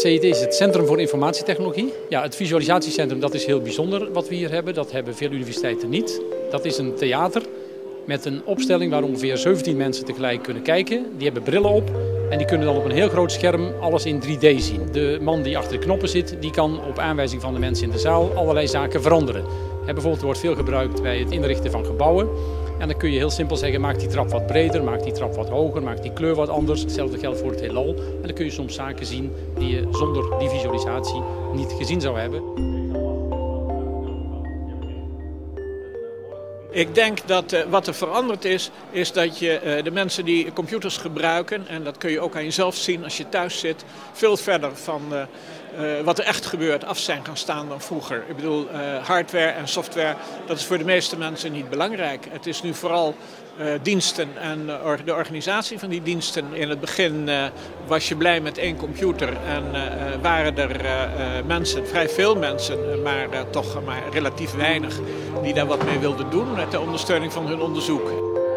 CIT is het Centrum voor Informatietechnologie. Ja, het visualisatiecentrum, dat is heel bijzonder wat we hier hebben. Dat hebben veel universiteiten niet. Dat is een theater met een opstelling waar ongeveer 17 mensen tegelijk kunnen kijken. Die hebben brillen op en die kunnen dan op een heel groot scherm alles in 3D zien. De man die achter de knoppen zit, die kan op aanwijzing van de mensen in de zaal allerlei zaken veranderen. Bijvoorbeeld wordt veel gebruikt bij het inrichten van gebouwen. En dan kun je heel simpel zeggen, maak die trap wat breder, maak die trap wat hoger, maak die kleur wat anders. Hetzelfde geldt voor het heelal. En dan kun je soms zaken zien die je zonder die visualisatie niet gezien zou hebben. Ik denk dat wat er veranderd is dat je de mensen die computers gebruiken, en dat kun je ook aan jezelf zien als je thuis zit, veel verder van wat er echt gebeurt af zijn gaan staan dan vroeger. Ik bedoel, hardware en software, dat is voor de meeste mensen niet belangrijk. Het is nu vooral diensten en de organisatie van die diensten. In het begin was je blij met één computer en waren er mensen, vrij veel mensen, maar toch maar relatief weinig, die daar wat mee wilden doen met de ondersteuning van hun onderzoek.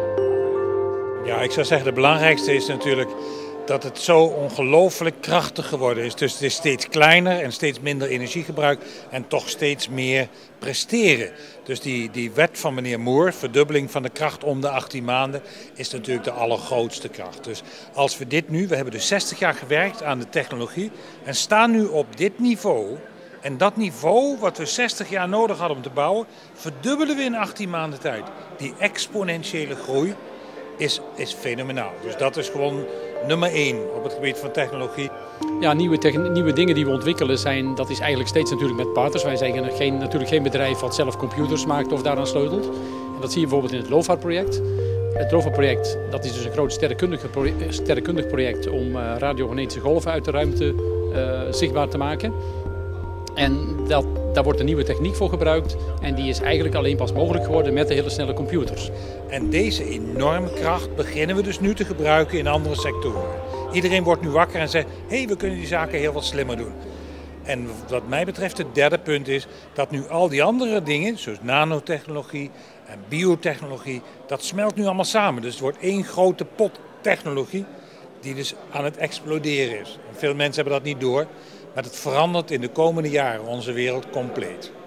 Ja, ik zou zeggen, het belangrijkste is natuurlijk dat het zo ongelooflijk krachtig geworden is. Dus het is steeds kleiner en steeds minder energiegebruik en toch steeds meer presteren. Dus die wet van meneer Moore, verdubbeling van de kracht om de 18 maanden, is natuurlijk de allergrootste kracht. Dus als we we hebben dus 60 jaar gewerkt aan de technologie en staan nu op dit niveau. En dat niveau, wat we 60 jaar nodig hadden om te bouwen, verdubbelen we in 18 maanden tijd. Die exponentiële groei is fenomenaal. Dus dat is gewoon nummer 1 op het gebied van technologie. Ja, nieuwe dingen die we ontwikkelen dat is eigenlijk steeds natuurlijk met partners. Wij zijn natuurlijk geen bedrijf wat zelf computers maakt of daaraan sleutelt. En dat zie je bijvoorbeeld in het LOFAR-project. Het LOFAR-project, dat is dus een groot sterrenkundig project om radiognetische golven uit de ruimte zichtbaar te maken. En daar wordt een nieuwe techniek voor gebruikt en die is eigenlijk alleen pas mogelijk geworden met de hele snelle computers. En deze enorme kracht beginnen we dus nu te gebruiken in andere sectoren. Iedereen wordt nu wakker en zegt, hé, we kunnen die zaken heel wat slimmer doen. En wat mij betreft het derde punt is dat nu al die andere dingen, zoals nanotechnologie en biotechnologie, dat smelt nu allemaal samen. Dus het wordt één grote pot technologie die dus aan het exploderen is. En veel mensen hebben dat niet door. Maar het verandert in de komende jaren onze wereld compleet.